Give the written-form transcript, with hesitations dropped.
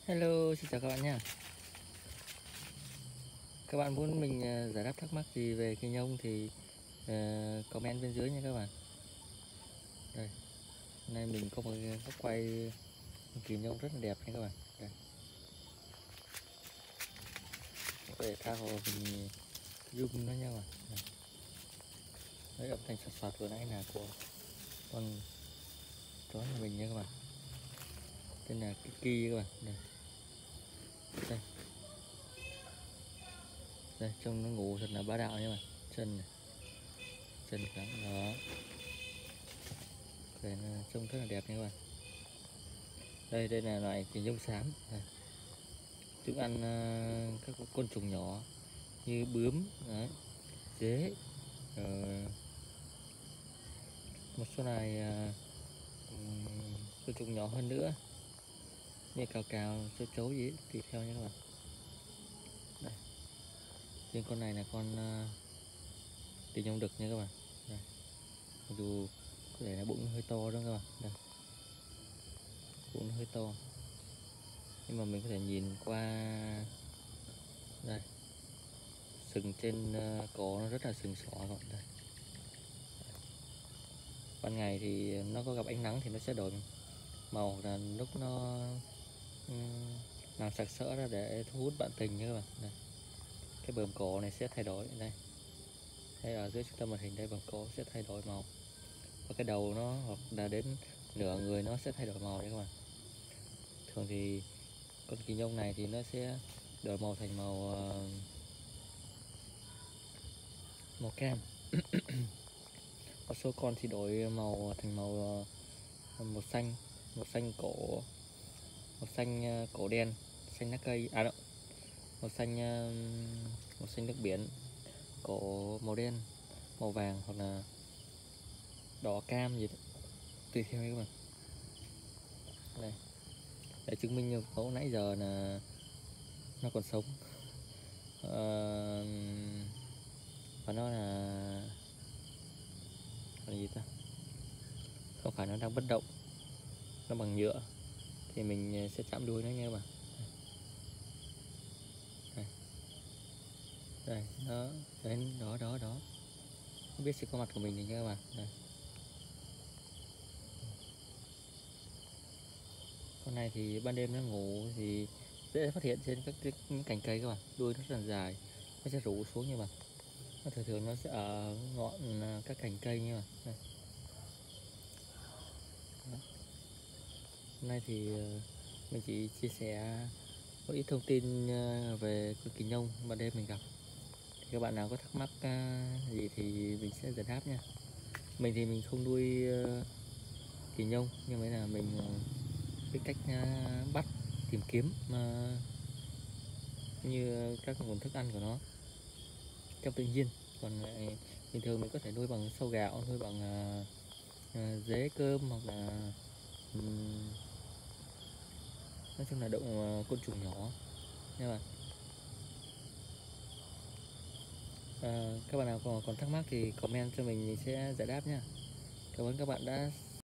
Hello, xin chào các bạn nha. Các bạn muốn mình giải đáp thắc mắc gì về kỳ nhông thì comment bên dưới nha các bạn. Đây, hôm nay mình có một góc quay kỳ nhông rất là đẹp nha các bạn. Đây, có thể tha hồ mình zoom nó nha các bạn. Đây. Đấy, âm thanh sạt soạt vừa nãy là của con chó nhà mình nha các bạn. Tên là Kiki các bạn. Đây, đây, đây trông nó ngủ thật là bá đạo nha các bạn. Chân này, chân cẳng đó. Đây là trông rất là đẹp nha các bạn. Đây là loại kỳ nhông xám. Đây. Chúng ăn các côn trùng nhỏ như bướm, đấy, dế, một số loài côn trùng nhỏ hơn nữa như cào cào, châu chấu gì tùy theo nha các bạn. Đây. Riêng con này là con kỳ nhông đực nha các bạn. Đây. Mặc dù có thể là bụng hơi to đó các bạn. Đây. Bụng nó hơi to nhưng mà mình có thể nhìn qua đây, sừng trên cổ nó rất là sừng sỏ các bạn. Đây. Ban ngày thì nó có gặp ánh nắng thì nó sẽ đổi màu, là lúc nó làm sặc sỡ ra để thu hút bạn tình nha các bạn. Đây. Cái bờm cổ này sẽ thay đổi đây, đây ở dưới trung tâm màn hình đây, bờm cổ sẽ thay đổi màu và cái đầu nó hoặc là đến nửa người nó sẽ thay đổi màu đấy các bạn. Thường thì con kỳ nhông này thì nó sẽ đổi màu thành màu cam. Một số con thì đổi màu thành màu xanh, màu xanh cổ, màu xanh cổ đen, xanh lá cây, đâu, màu xanh nước biển, cổ màu đen, màu vàng hoặc là đỏ cam gì đó, tùy theo các bạn. Đây, để chứng minh như cậu nãy giờ là nó còn sống, và nó là gì ta, không phải nó đang bất động, nó bằng nhựa thì mình sẽ chạm đuôi nó nha các bạn. Đây, đó, đấy, đó, không biết sự có mặt của mình thì nha các bạn. Đây. Con này thì ban đêm nó ngủ thì dễ phát hiện trên những cành cây các bạn, đuôi nó rất là dài, nó sẽ rủ xuống như vậy. Nó thường nó sẽ ở ngọn các cành cây như vậy. Đây. Hôm nay thì mình chỉ chia sẻ một ít thông tin về con kỳ nhông ban đêm mình gặp. Thì các bạn nào có thắc mắc gì thì mình sẽ giải đáp nha. Mình thì mình không nuôi kỳ nhông, nhưng mà là mình biết cách bắt, tìm kiếm như các nguồn thức ăn của nó trong tự nhiên. Còn bình thường mình có thể nuôi bằng sâu gạo, nuôi bằng dế cơm, hoặc là nói chung là động côn trùng nhỏ nha bạn. Các bạn nào còn thắc mắc thì comment cho mình sẽ giải đáp nha. Cảm ơn các bạn đã